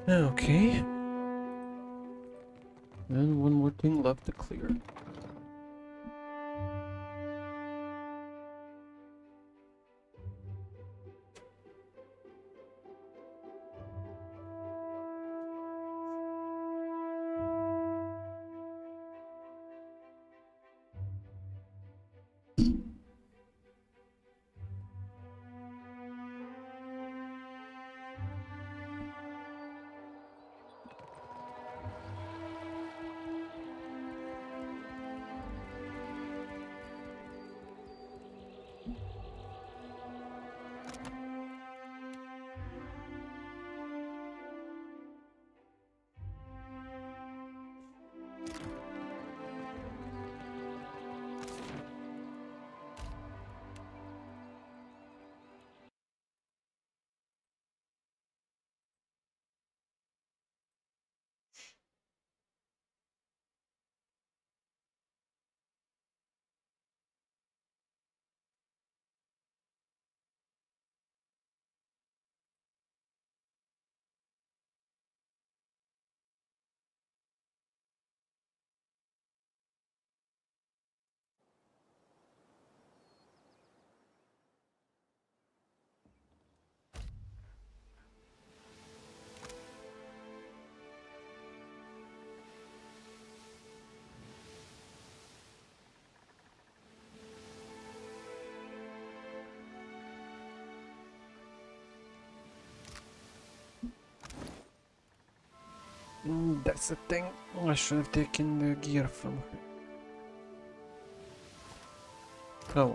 Okay. And one more thing left to clear. That's the thing. I should have taken the gear from her. Oh.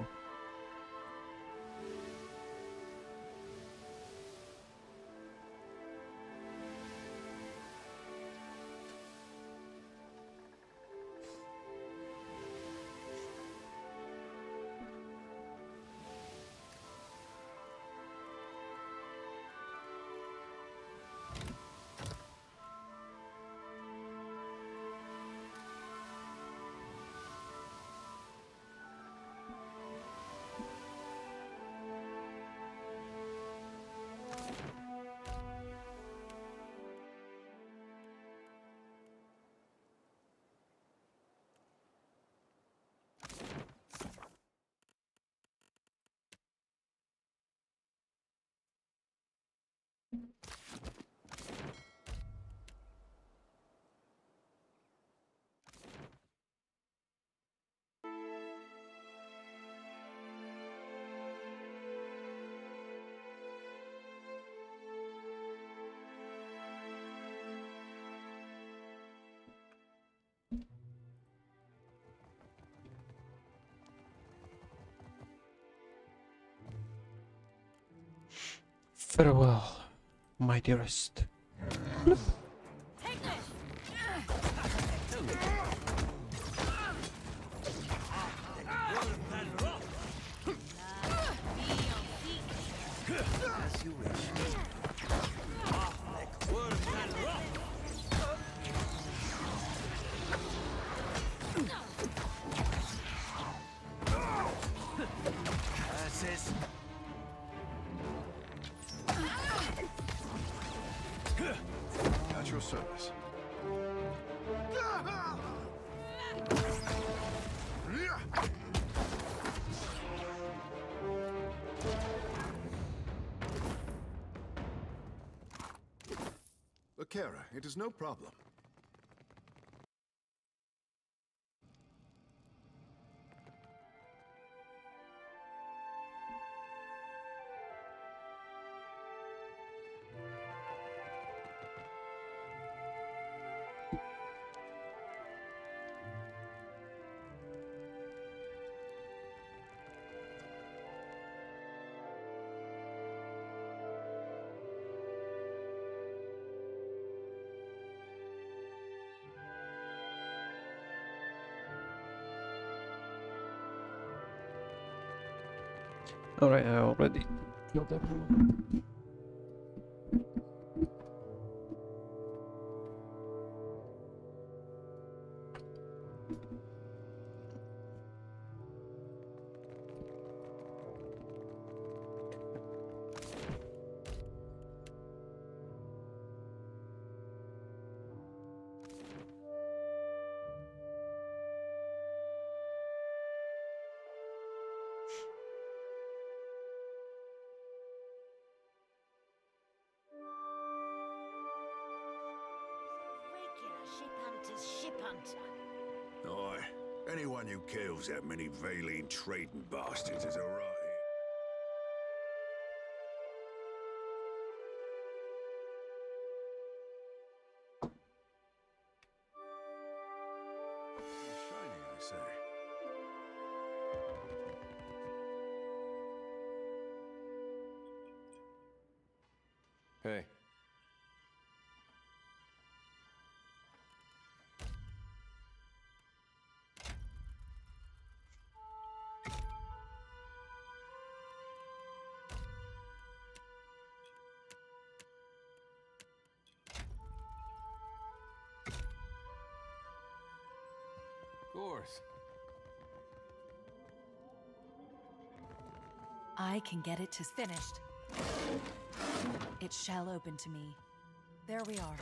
Farewell, my dearest. At your service. Akira, it is no problem. Alright, I already killed everyone. ship hunter. Aye. Anyone who kills that many Valine trading bastards is a right. Shining, I say. Hey. Course. I can get it to finished. It shall open to me. There we are.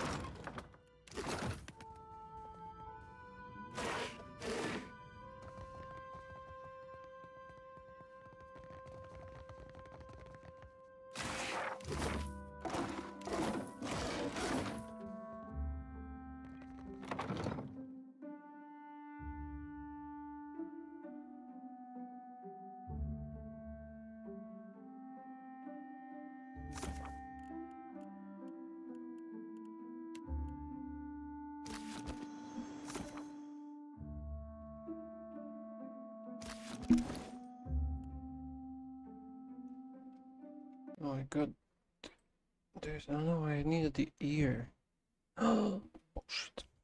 Oh my god. There's, I don't know, I needed the ear. Oh shit.